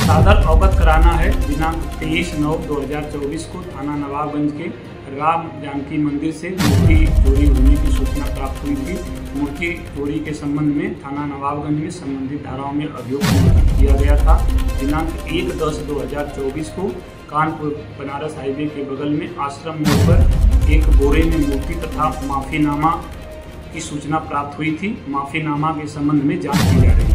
सादर अवगत कराना है। दिनांक 23/9/2024 को थाना नवाबगंज के राम जानकी मंदिर से मूर्ति चोरी होने की सूचना प्राप्त हुई थी। मूर्ति चोरी के संबंध में थाना नवाबगंज में संबंधित धाराओं में अभियोग किया गया था। दिनांक 1/10/2024 को कानपुर बनारस हाईवे के बगल में आश्रम मोड़ पर एक बोरे में मूर्ति तथा माफीनामा की सूचना प्राप्त हुई थी। माफीनामा के संबंध में जांच की जा रही है।